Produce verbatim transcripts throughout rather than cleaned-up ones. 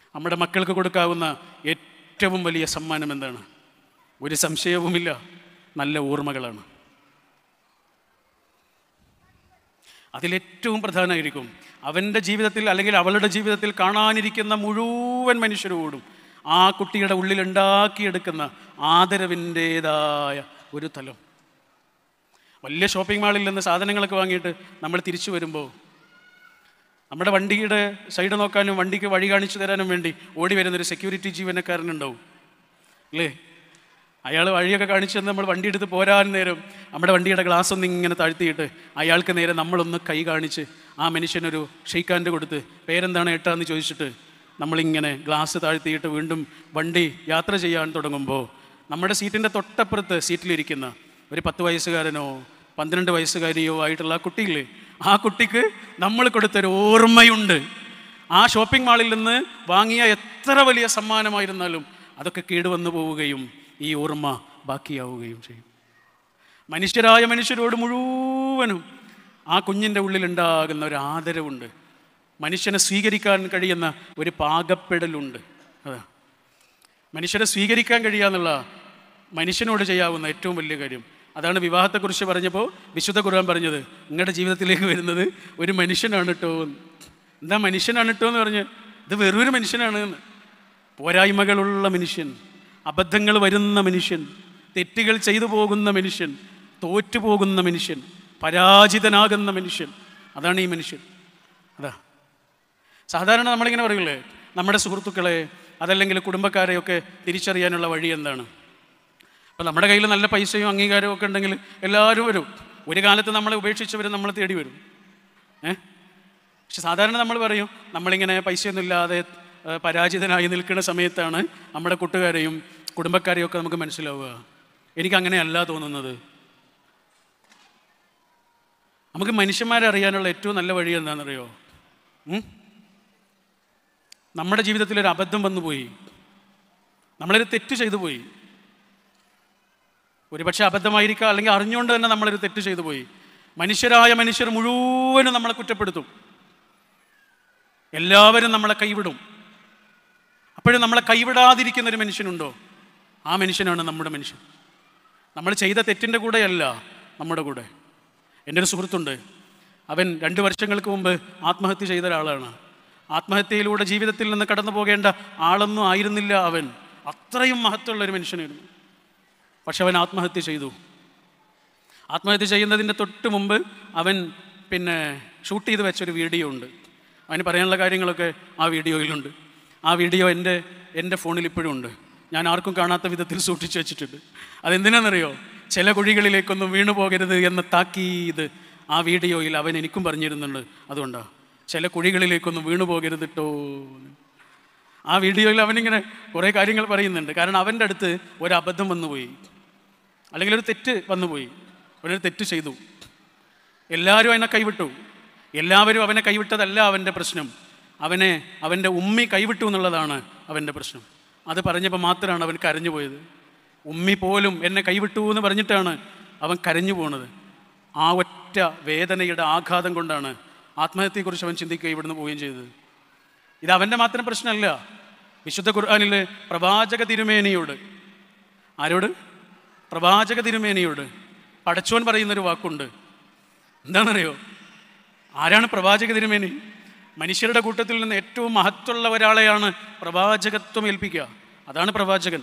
നമ്മുടെ മക്കൾക്ക് കൊടുക്കാവുന്ന ഏറ്റവും വലിയ സമ്മാനം എന്താണ്? ഒരു സംശയവുമില്ല, നല്ല ഓർമ്മകളാണ്. അതിലേറ്റവും പ്രധാനമായിരിക്കും അവൻ്റെ ജീവിതത്തിൽ അല്ലെങ്കിൽ അവളുടെ ജീവിതത്തിൽ കാണാനിരിക്കുന്ന മുഴുവൻ മനുഷ്യരോടും ആ കുട്ടിയുടെ ഉള്ളിൽ ഉണ്ടാക്കിയെടുക്കുന്ന ആദരവിൻ്റേതായ ഒരു തലം. വലിയ ഷോപ്പിംഗ് മാളിൽ നിന്ന് സാധനങ്ങളൊക്കെ വാങ്ങിയിട്ട് നമ്മൾ തിരിച്ചു വരുമ്പോൾ നമ്മുടെ വണ്ടിയുടെ സൈഡ് നോക്കാനും വണ്ടിക്ക് വഴി കാണിച്ചു തരാനും വേണ്ടി ഓടി വരുന്നൊരു സെക്യൂരിറ്റി ജീവനക്കാരനുണ്ടാവും അല്ലേ? അയാൾ വഴിയൊക്കെ കാണിച്ചു തന്ന് നമ്മൾ വണ്ടി എടുത്ത് പോരാൻ നേരം നമ്മുടെ വണ്ടിയുടെ ഗ്ലാസ് ഒന്ന് ഇങ്ങനെ താഴ്ത്തിയിട്ട് അയാൾക്ക് നേരെ നമ്മളൊന്ന് കൈ കാണിച്ച് ആ മനുഷ്യനൊരു ഷെയ്ക്ക് ഹാൻഡ് കൊടുത്ത് പേരെന്താണ് ഏട്ടാന്ന് ചോദിച്ചിട്ട് നമ്മളിങ്ങനെ ഗ്ലാസ് താഴ്ത്തിയിട്ട് വീണ്ടും വണ്ടി യാത്ര ചെയ്യാൻ തുടങ്ങുമ്പോൾ നമ്മുടെ സീറ്റിൻ്റെ തൊട്ടപ്പുറത്ത് സീറ്റിലിരിക്കുന്ന ഒരു പത്ത് വയസ്സുകാരനോ പന്ത്രണ്ട് വയസ്സുകാരിയോ ആയിട്ടുള്ള ആ കുട്ടിയില്ലേ, ആ കുട്ടിക്ക് നമ്മൾ കൊടുത്തൊരു ഓർമ്മയുണ്ട്. ആ ഷോപ്പിംഗ് മാളിൽ നിന്ന് വാങ്ങിയ എത്ര വലിയ സമ്മാനമായിരുന്നാലും അതൊക്കെ കേടുവന്നു പോവുകയും ഈ ഓർമ്മ ബാക്കിയാവുകയും ചെയ്യും. മനുഷ്യരായ മനുഷ്യരോട് മുഴുവനും ആ കുഞ്ഞിൻ്റെ ഉള്ളിലുണ്ടാകുന്ന ഒരു ആദരവുണ്ട്. മനുഷ്യനെ സ്വീകരിക്കാൻ കഴിയുന്ന ഒരു പാകപ്പെടലുണ്ട്. അതാ മനുഷ്യരെ സ്വീകരിക്കാൻ കഴിയാന്നുള്ള മനുഷ്യനോട് ചെയ്യാവുന്ന ഏറ്റവും വലിയ കാര്യം. അതാണ് വിവാഹത്തെക്കുറിച്ച് പറഞ്ഞപ്പോൾ വിശുദ്ധ ഖുർആൻ പറഞ്ഞത്, നിങ്ങളുടെ ജീവിതത്തിലേക്ക് വരുന്നത് ഒരു മനുഷ്യനാണ് കേട്ടോ. എന്താ മനുഷ്യനാണ് കേട്ടോ എന്ന് പറഞ്ഞ്, ഇത് വെറൊരു മനുഷ്യനാണ് എന്ന്. പോരായ്മകളുള്ള മനുഷ്യൻ, അബദ്ധങ്ങൾ വരുന്ന മനുഷ്യൻ, തെറ്റുകൾ ചെയ്തു പോകുന്ന മനുഷ്യൻ, തോറ്റുപോകുന്ന മനുഷ്യൻ, പരാജിതനാകുന്ന മനുഷ്യൻ, അതാണ് ഈ മനുഷ്യൻ. അതാ സാധാരണ നമ്മളിങ്ങനെ പറയില്ലേ, നമ്മുടെ സുഹൃത്തുക്കളെ അതല്ലെങ്കിൽ കുടുംബക്കാരെയൊക്കെ തിരിച്ചറിയാനുള്ള വഴി എന്താണ്? അപ്പോൾ നമ്മുടെ കയ്യിൽ നല്ല പൈസയും അംഗീകാരവും ഒക്കെ ഉണ്ടെങ്കിൽ എല്ലാവരും വരും. ഒരു കാലത്ത് നമ്മളെ ഉപേക്ഷിച്ചവർ നമ്മളെ തേടി വരും. ഏ പക്ഷെ സാധാരണ നമ്മൾ പറയും, നമ്മളിങ്ങനെ പൈസയൊന്നും ഇല്ലാതെ പരാജിതനായി നിൽക്കുന്ന സമയത്താണ് നമ്മുടെ കൂട്ടുകാരെയും കുടുംബക്കാരെയും ഒക്കെ നമുക്ക് മനസ്സിലാവുക. എനിക്കങ്ങനെയല്ല തോന്നുന്നത്. നമുക്ക് മനുഷ്യന്മാരെ അറിയാനുള്ള ഏറ്റവും നല്ല വഴി എന്താണെന്നറിയോ? നമ്മുടെ ജീവിതത്തിലൊരു അബദ്ധം വന്നുപോയി, നമ്മളൊരു തെറ്റ് ചെയ്തു പോയി. ഒരുപക്ഷെ അബദ്ധമായിരിക്കാം, അല്ലെങ്കിൽ അറിഞ്ഞുകൊണ്ട് തന്നെ നമ്മളൊരു തെറ്റ് ചെയ്തു പോയി. മനുഷ്യരായ മനുഷ്യർ മുഴുവനും നമ്മളെ കുറ്റപ്പെടുത്തും. എല്ലാവരും നമ്മളെ കൈവിടും. അപ്പോഴും നമ്മളെ കൈവിടാതിരിക്കുന്നൊരു മനുഷ്യനുണ്ടോ? ആ മനുഷ്യനാണ് നമ്മുടെ മനുഷ്യൻ. നമ്മൾ ചെയ്ത തെറ്റിൻ്റെ കൂടെയല്ല, നമ്മുടെ കൂടെ. എൻ്റെ ഒരു സുഹൃത്തുണ്ട്, അവൻ രണ്ട് വർഷങ്ങൾക്ക് മുമ്പ് ആത്മഹത്യ ചെയ്ത ഒരാളാണ്. ആത്മഹത്യയിലൂടെ ജീവിതത്തിൽ നിന്ന് കടന്നു പോകേണ്ട ആളൊന്നും ആയിരുന്നില്ല അവൻ. അത്രയും മഹത്വമുള്ളൊരു മനുഷ്യനായിരുന്നു. പക്ഷെ അവൻ ആത്മഹത്യ ചെയ്തു. ആത്മഹത്യ ചെയ്യുന്നതിൻ്റെ തൊട്ട് മുമ്പ് അവൻ പിന്നെ ഷൂട്ട് ചെയ്ത് വെച്ചൊരു വീഡിയോ ഉണ്ട്. അവന് പറയാനുള്ള കാര്യങ്ങളൊക്കെ ആ വീഡിയോയിലുണ്ട്. ആ വീഡിയോ എൻ്റെ എൻ്റെ ഫോണിൽ ഇപ്പോഴും ഉണ്ട്. ഞാൻ ആർക്കും കാണാത്ത വിധത്തിൽ സൂക്ഷിച്ചു വെച്ചിട്ടുണ്ട്. അതെന്തിനാണെന്നറിയോ? ചില കുഴികളിലേക്കൊന്നും വീണു പോകരുത് എന്ന താക്കീത് ആ വീഡിയോയിൽ അവൻ എനിക്കും പറഞ്ഞിരുന്നുണ്ട്. അതുകൊണ്ടാണ് ചില കുഴികളിലേക്കൊന്നും വീണു പോകരുത് കേട്ടോ. ആ വീഡിയോയിൽ അവനിങ്ങനെ കുറേ കാര്യങ്ങൾ പറയുന്നുണ്ട്. കാരണം അവൻ്റെ അടുത്ത് ഒരു അബദ്ധം വന്നുപോയി, അല്ലെങ്കിൽ ഒരു തെറ്റ് വന്നുപോയി. അവനൊരു തെറ്റ് ചെയ്തു. എല്ലാവരും അവനെ കൈവിട്ടു. എല്ലാവരും അവനെ കൈവിട്ടതല്ല അവൻ്റെ പ്രശ്നം. അവനെ അവൻ്റെ ഉമ്മി കൈവിട്ടു എന്നുള്ളതാണ് അവൻ്റെ പ്രശ്നം. അത് പറഞ്ഞപ്പോൾ മാത്രമാണ് അവൻ കരഞ്ഞു പോയത്. ഉമ്മി പോലും എന്നെ കൈവിട്ടു എന്ന് പറഞ്ഞിട്ടാണ് അവൻ കരഞ്ഞു പോണത്. ആ ഒറ്റ വേദനയുടെ ആഘാതം കൊണ്ടാണ് ആത്മഹത്യയെക്കുറിച്ച് അവൻ ചിന്തിക്കുക ഇവിടുന്ന് പോവുകയും ചെയ്തത്. ഇത് അവൻ്റെ മാത്രം പ്രശ്നമല്ല. വിശുദ്ധ ഖുർആനിൽ പ്രവാചക തിരുമേനിയോട്, ആരോട്? പ്രവാചക തിരുമേനിയോട് പടച്ചോൻ പറയുന്നൊരു വാക്കുണ്ട്. എന്താണെന്നറിയോ? ആരാണ് പ്രവാചക തിരുമേനി? മനുഷ്യരുടെ കൂട്ടത്തിൽ നിന്ന് ഏറ്റവും മഹത്വമുള്ള ഒരാളെയാണ് പ്രവാചകത്വം ഏൽപ്പിക്കുക. അതാണ് പ്രവാചകൻ.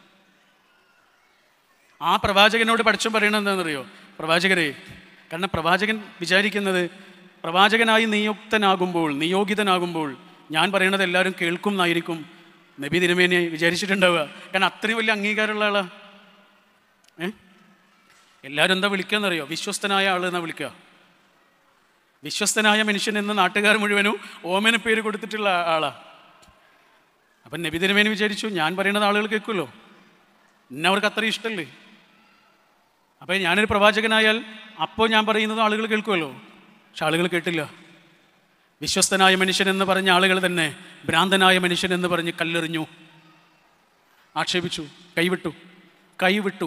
ആ പ്രവാചകനോട് പടച്ചോൻ പറയണത് എന്താണെന്നറിയോ? പ്രവാചകരെ, കാരണം പ്രവാചകൻ വിചാരിക്കുന്നത് പ്രവാചകനായി നിയുക്തനാകുമ്പോൾ നിയോഗിതനാകുമ്പോൾ ഞാൻ പറയണത് എല്ലാവരും കേൾക്കും എന്നായിരിക്കും നബി തിരുമേനി വിചാരിച്ചിട്ടുണ്ടാവുക. കാരണം അത്രയും വലിയ അംഗീകാരമുള്ള ആളാ. ഏ എല്ലാവരും എന്താ വിളിക്കുകയെന്നറിയോ? വിശ്വസ്തനായ ആൾ എന്നാ വിളിക്കുക. വിശ്വസ്തനായ മനുഷ്യൻ എന്ന് നാട്ടുകാർ മുഴുവനും ഓമന പേര് കൊടുത്തിട്ടുള്ള ആളാ. അപ്പം നബി തിരുമേനി വിചാരിച്ചു, ഞാൻ പറയുന്നത് ആളുകൾ കേൾക്കുമല്ലോ, എന്നെ അവർക്ക് അത്രയും ഇഷ്ടമല്ലേ. അപ്പം ഞാനൊരു പ്രവാചകനായാൽ അപ്പോൾ ഞാൻ പറയുന്നത് ആളുകൾ കേൾക്കുമല്ലോ. പക്ഷെ ആളുകൾ കേട്ടില്ല. വിശ്വസ്തനായ മനുഷ്യൻ എന്ന് പറഞ്ഞ ആളുകൾ തന്നെ ഭ്രാന്തനായ മനുഷ്യൻ എന്ന് പറഞ്ഞ് കല്ലെറിഞ്ഞു, ആക്ഷേപിച്ചു, കൈവിട്ടു കൈവിട്ടു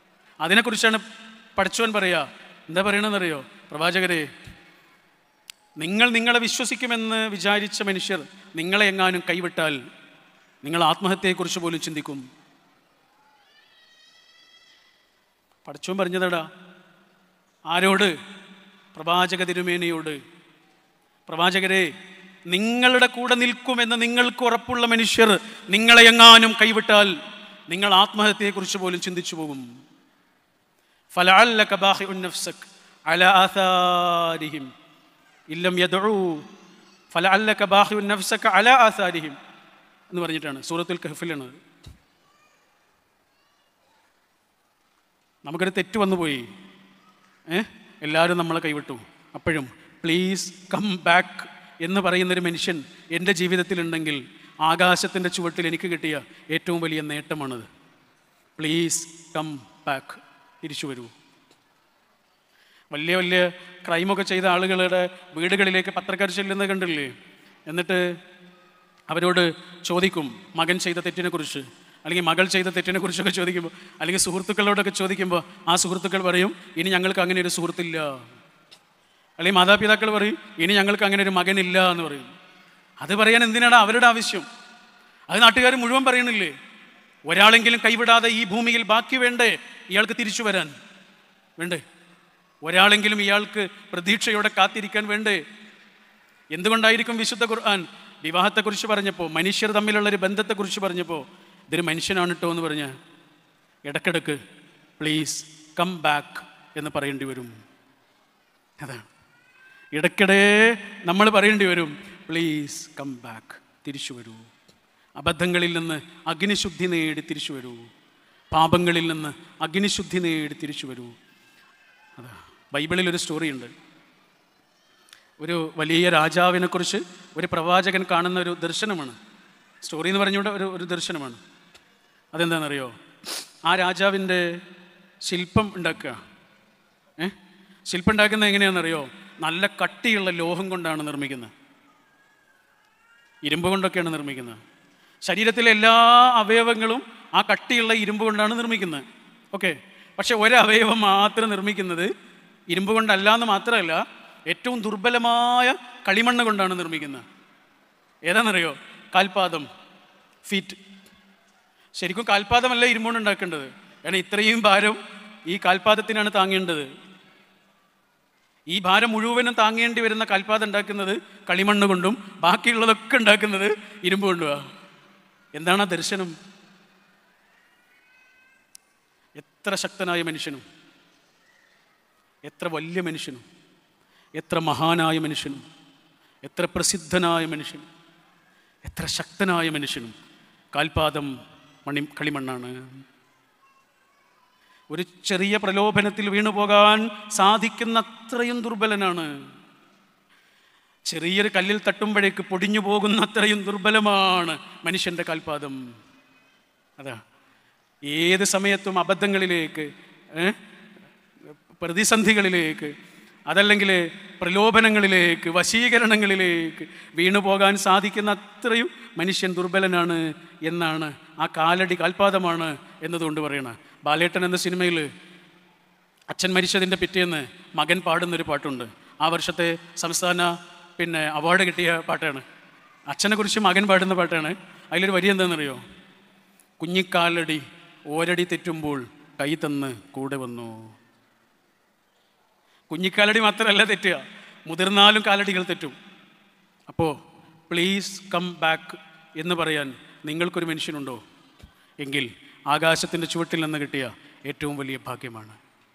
അതിനെക്കുറിച്ചാണ് പടച്ചോൻ പറയുക. എന്താ പറയണമെന്നറിയോ? പ്രവാചകരെ, നിങ്ങൾ നിങ്ങളെ വിശ്വസിക്കുമെന്ന് വിചാരിച്ച മനുഷ്യർ നിങ്ങളെ എങ്ങാനും കൈവിട്ടാൽ നിങ്ങൾ ആത്മഹത്യയെക്കുറിച്ച് പോലും ചിന്തിക്കും. പടച്ചോൻ പറഞ്ഞതടാ ആരോട്? പ്രവാചക തിരുമേനിയോട്. പ്രവാചകരെ, നിങ്ങളുടെ കൂടെ നിൽക്കുമെന്ന് നിങ്ങൾക്ക് ഉറപ്പുള്ള മനുഷ്യർ നിങ്ങളെ എങ്ങാനും കൈവിട്ടാൽ നിങ്ങൾ ആത്മഹത്യയെക്കുറിച്ച് പോലും ചിന്തിച്ചു പോകും. ഫലഅല്ലക ബാഖിഉൻ നഫ്സക അലാ ആസാരിഹിം ഇല്ലം യദ്ഉ ഫലഅല്ലക ബാഖിഉൻ നഫ്സക അലാ ആസാരിഹിം എന്ന് പറഞ്ഞിട്ടാണ് സൂറത്തുൽ കഹ്ഫിലാണ്. നമുക്കൊരു തെറ്റ് വന്നുപോയി, ഏഹ് എല്ലാവരും നമ്മളെ കൈവിട്ടു. അപ്പോഴും പ്ലീസ് കം ബാക്ക് എന്ന് പറയുന്നൊരു മനുഷ്യൻ എൻ്റെ ജീവിതത്തിലുണ്ടെങ്കിൽ ആകാശത്തിൻ്റെ ചുവട്ടിൽ എനിക്ക് കിട്ടിയ ഏറ്റവും വലിയ നേട്ടമാണത്. പ്ലീസ് കം ബാക്ക്, തിരിച്ചു വരൂ. വലിയ വലിയ ക്രൈമൊക്കെ ചെയ്ത ആളുകളുടെ വീടുകളിലേക്ക് പത്രക്കാർ ചെല്ലുന്നത് കണ്ടില്ലേ? എന്നിട്ട് അവരോട് ചോദിക്കും മകൻ ചെയ്ത തെറ്റിനെ കുറിച്ച്, അല്ലെങ്കിൽ മകൾ ചെയ്ത തെറ്റിനെ കുറിച്ചൊക്കെ ചോദിക്കുമ്പോൾ, അല്ലെങ്കിൽ സുഹൃത്തുക്കളോടൊക്കെ ചോദിക്കുമ്പോൾ ആ സുഹൃത്തുക്കൾ പറയും ഇനി ഞങ്ങൾക്ക് അങ്ങനെ ഒരു സുഹൃത്തില്ല. അല്ലെങ്കിൽ മാതാപിതാക്കൾ പറയും ഇനി ഞങ്ങൾക്ക് അങ്ങനെ ഒരു മകനില്ല എന്ന് പറയും. അത് പറയാൻ എന്തിനാണ് അവരുടെ ആവശ്യം? അത് നാട്ടുകാർ മുഴുവൻ പറയണില്ലേ? ഒരാളെങ്കിലും കൈവിടാതെ ഈ ഭൂമിയിൽ ബാക്കി വേണ്ടേ ഇയാൾക്ക് തിരിച്ചു വരാൻ? വേണ്ടേ? ഒരാളെങ്കിലും ഇയാൾക്ക് പ്രതീക്ഷയോടെ കാത്തിരിക്കാൻ വേണ്ടേ? എന്തുകൊണ്ടായിരിക്കും വിശുദ്ധ ഖുർആൻ വിവാഹത്തെക്കുറിച്ച് പറഞ്ഞപ്പോൾ, മനുഷ്യർ തമ്മിലുള്ളൊരു ബന്ധത്തെക്കുറിച്ച് പറഞ്ഞപ്പോൾ ഇതൊരു മനുഷ്യനാണ് കേട്ടോ എന്ന് പറഞ്ഞ് ഇടക്കിടക്ക് പ്ലീസ് കം ബാക്ക് എന്ന് പറയേണ്ടി വരും. അതാണ് ഇടയ്ക്കിടെ നമ്മൾ പറയേണ്ടി വരും, പ്ലീസ് കം ബാക്ക്, തിരിച്ചു വരൂ. അബദ്ധങ്ങളിൽ നിന്ന് അഗ്നിശുദ്ധി നേടി തിരിച്ചു വരൂ. പാപങ്ങളിൽ നിന്ന് അഗ്നിശുദ്ധി നേടി തിരിച്ചു വരൂ. അതാ ബൈബിളിലൊരു സ്റ്റോറിയുണ്ട്. ഒരു വലിയ രാജാവിനെക്കുറിച്ച് ഒരു പ്രവാചകൻ കാണുന്ന ഒരു ദർശനമാണ്. സ്റ്റോറി എന്ന് പറഞ്ഞുകൊണ്ട് ഒരു ഒരു ദർശനമാണ്. അതെന്താണെന്നറിയോ? ആ രാജാവിൻ്റെ ശില്പം ഉണ്ടാക്കുക. ഏ ശില്പം ഉണ്ടാക്കുന്നത് എങ്ങനെയാണെന്നറിയോ? നല്ല കട്ടിയുള്ള ലോഹം കൊണ്ടാണ് നിർമ്മിക്കുന്നത്. ഇരുമ്പ് കൊണ്ടൊക്കെയാണ് നിർമ്മിക്കുന്നത്. ശരീരത്തിലെ എല്ലാ അവയവങ്ങളും ആ കട്ടിയുള്ള ഇരുമ്പ് കൊണ്ടാണ് നിർമ്മിക്കുന്നത്. ഓക്കെ, പക്ഷെ ഒരവയവം മാത്രം നിർമ്മിക്കുന്നത് ഇരുമ്പ് കൊണ്ടല്ല എന്ന് മാത്രമല്ല, ഏറ്റവും ദുർബലമായ കളിമണ്ണ് കൊണ്ടാണ് നിർമ്മിക്കുന്നത്. ഏതാണെന്നറിയോ? കാൽപാദം, ഫീറ്റ്. ശരിക്കും കാൽപാദമല്ല ഇരുമ്പുകൊണ്ട് ഉണ്ടാക്കേണ്ടത്. കാരണം ഇത്രയും ഭാരം ഈ കാൽപാദത്തിനാണ് താങ്ങേണ്ടത്. ഈ ഭാരം മുഴുവനും താങ്ങേണ്ടി വരുന്ന കാൽപാദം ഉണ്ടാക്കുന്നത് കളിമണ്ണ് കൊണ്ടും ബാക്കിയുള്ളതൊക്കെ ഉണ്ടാക്കുന്നത് ഇരുമ്പ് കൊണ്ടുമാണ്. എന്താണ് ആ ദർശനം? എത്ര ശക്തനായ മനുഷ്യനും, എത്ര വലിയ മനുഷ്യനും, എത്ര മഹാനായ മനുഷ്യനും, എത്ര പ്രസിദ്ധനായ മനുഷ്യനും, എത്ര ശക്തനായ മനുഷ്യനും കാൽപാദം മണി കളിമണ്ണാണ്. ഒരു ചെറിയ പ്രലോഭനത്തിൽ വീണുപോകാൻ സാധിക്കുന്ന അത്രയും ദുർബലനാണ്. ചെറിയൊരു കല്ലിൽ തട്ടുമ്പോഴേക്ക് പൊടിഞ്ഞു പോകുന്ന അത്രയും ദുർബലമാണ് മനുഷ്യൻ്റെ കാൽപാദം. അതാ ഏത് സമയത്തും അബദ്ധങ്ങളിലേക്ക്, പ്രതിസന്ധികളിലേക്ക്, അതല്ലെങ്കിൽ പ്രലോഭനങ്ങളിലേക്ക്, വശീകരണങ്ങളിലേക്ക് വീണുപോകാൻ സാധിക്കുന്ന അത്രയും മനുഷ്യൻ ദുർബലനാണ് എന്നാണ്, ആ കാലടി കാൽപാദമാണ് എന്നതുകൊണ്ട് പറയണത്. ബാലേട്ടൻ എന്ന സിനിമയിൽ അച്ഛൻ മരിച്ചതിൻ്റെ പിറ്റേന്ന് മകൻ പാടുന്നൊരു പാട്ടുണ്ട്. ആ വർഷത്തെ സംസ്ഥാന പിന്നെ അവാർഡ് കിട്ടിയ പാട്ടാണ്. അച്ഛനെ കുറിച്ച് മകൻ പാടുന്ന പാട്ടാണ്. അതിലൊരു വരി എന്താണെന്നറിയോ? കുഞ്ഞിക്കാലടി ഓരടി തെറ്റുമ്പോൾ കൈ തന്ന് കൂടെ വന്നു. കുഞ്ഞിക്കാലടി മാത്രമല്ല തെറ്റുക, മുതിർന്നാലും കാലടികൾ തെറ്റും. അപ്പോൾ പ്ലീസ് കം ബാക്ക് എന്ന് പറയാൻ നിങ്ങൾക്കൊരു മനുഷ്യനുണ്ടോ? എങ്കിൽ ആകാശത്തിൻ്റെ ചുവട്ടിൽ നിന്ന് കിട്ടിയ ഏറ്റവും വലിയ ഭാഗ്യമാണ്.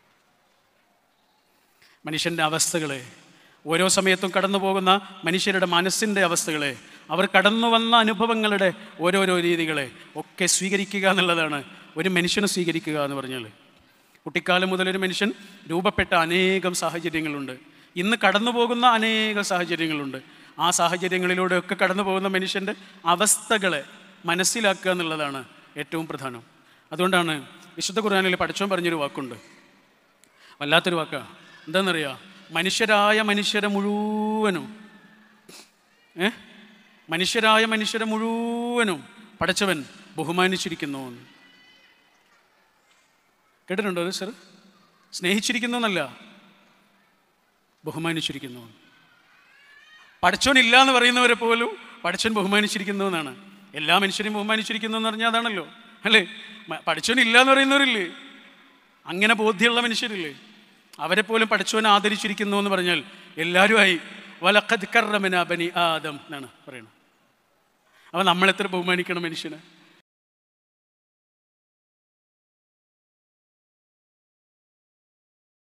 മനുഷ്യൻ്റെ അവസ്ഥകളെ, ഓരോ സമയത്തും കടന്നു പോകുന്ന മനുഷ്യരുടെ മനസ്സിൻ്റെ അവസ്ഥകളെ, അവർ കടന്നു വന്ന അനുഭവങ്ങളുടെ ഓരോരോ രീതികളെ ഒക്കെ സ്വീകരിക്കുക എന്നുള്ളതാണ് ഒരു മനുഷ്യനെ സ്വീകരിക്കുക എന്ന് പറഞ്ഞാൽ. കുട്ടിക്കാലം മുതലൊരു മനുഷ്യൻ രൂപപ്പെട്ട അനേകം സാഹചര്യങ്ങളുണ്ട്. ഇന്ന് കടന്നു പോകുന്ന അനേകം സാഹചര്യങ്ങളുണ്ട്. ആ സാഹചര്യങ്ങളിലൂടെയൊക്കെ കടന്നു പോകുന്ന മനുഷ്യൻ്റെ അവസ്ഥകളെ മനസ്സിലാക്കുക എന്നുള്ളതാണ് ഏറ്റവും പ്രധാനം. അതുകൊണ്ടാണ് വിശുദ്ധ ഖുർആനിൽ പടച്ചോൻ പറഞ്ഞൊരു വാക്കുണ്ട്, വല്ലാത്തൊരു വാക്കാ. എന്താണെന്നറിയാം? മനുഷ്യരായ മനുഷ്യരെ മുഴുവനും ഏ മനുഷ്യരായ മനുഷ്യരെ മുഴുവനും പടച്ചവൻ ബഹുമാനിച്ചിരിക്കുന്നു. കേട്ടിട്ടുണ്ടോ അത് സർ? സ്നേഹിച്ചിരിക്കുന്നു എന്നല്ല, ബഹുമാനിച്ചിരിക്കുന്നു. പഠിച്ചോൻ ഇല്ല എന്ന് പറയുന്നവരെ പോലും പഠിച്ചോൻ ബഹുമാനിച്ചിരിക്കുന്നു എന്നാണ്. എല്ലാ മനുഷ്യരെയും ബഹുമാനിച്ചിരിക്കുന്നു എന്ന് പറഞ്ഞാൽ അതാണല്ലോ, അല്ലേ? പഠിച്ചോൻ ഇല്ല എന്ന് പറയുന്നവരില്ലേ, അങ്ങനെ ബോധ്യമുള്ള മനുഷ്യരില്ലേ, അവരെ പോലും പഠിച്ചോൻ ആദരിച്ചിരിക്കുന്നു എന്ന് പറഞ്ഞാൽ എല്ലാവരുമായി വലഖദ് കറമനാ ബനി ആദം എന്നാണ് പറയുന്നത്. അപ്പോൾ നമ്മളെത്ര ബഹുമാനിക്കണം മനുഷ്യനെ?